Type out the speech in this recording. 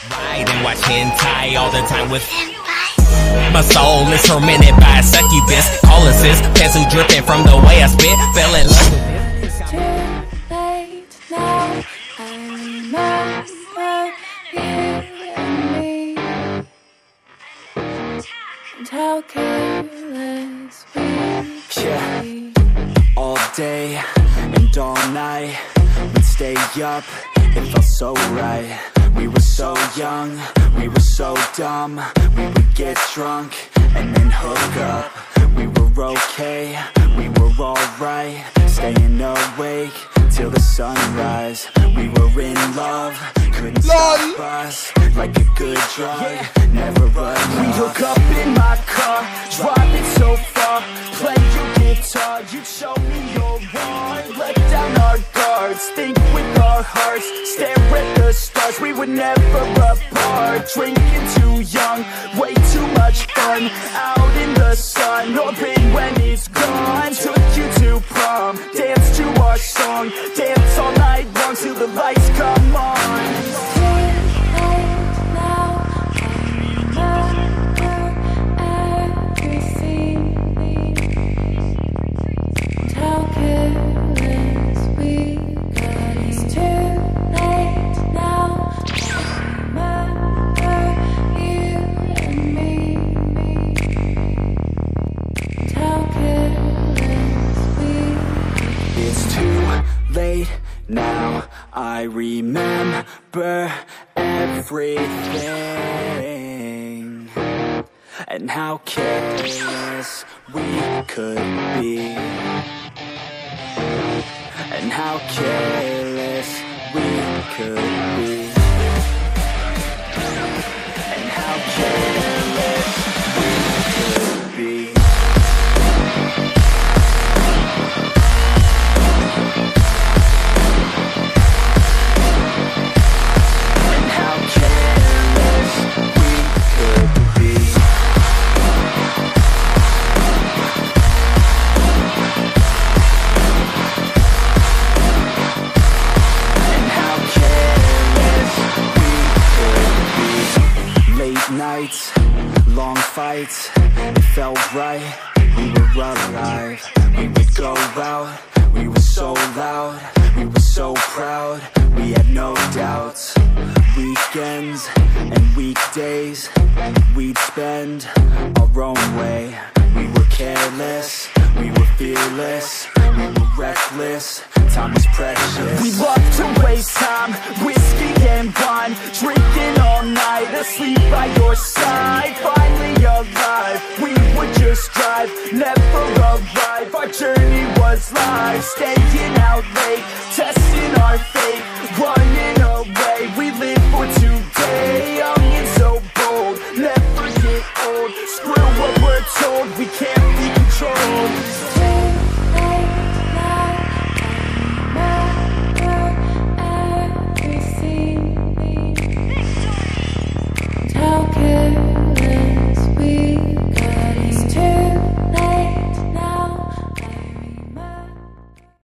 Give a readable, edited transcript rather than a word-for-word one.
Ride and watch hentai all the time with my soul is tormented by a succubus. Call assist, pencil dripping from the way I spit. Fell in love with it. It's too late now. I remember you and me, and how careless we could be. All day and all night, we'd stay up, it felt so right. We were so young, we were so dumb. We would get drunk and then hook up. We were okay, we were alright, staying awake till the sunrise. We were in love, couldn't stop us, like a good drug, never run. We hook up in my car, driving so far, play your guitar, you'd show me your heart. Let down our guards, think with our hearts, stare at the stars, we were never apart. Drinking too young, way too much fun, out in the sun, orbit when it's gone. Took you to prom, dance to our song, dance all night long till the lights come on. Now I remember everything, and how careless we could be, and how careless we could be, and how careless we could be. Nights, long fights, it felt right, we were alive. We would go out, we were so loud, we were so proud, we had no doubts. Weekends and weekdays, we'd spend our own way. We were careless, we were fearless, we were reckless, time was precious. We loved to waste time, whiskey and wine, drinking all night, asleep by your side. Finally alive, we would just drive, never arrive. Our journey was live, staying out late, testing our fate, running away. We live for today, young and so bold, never get old. Screw what we're told, we can't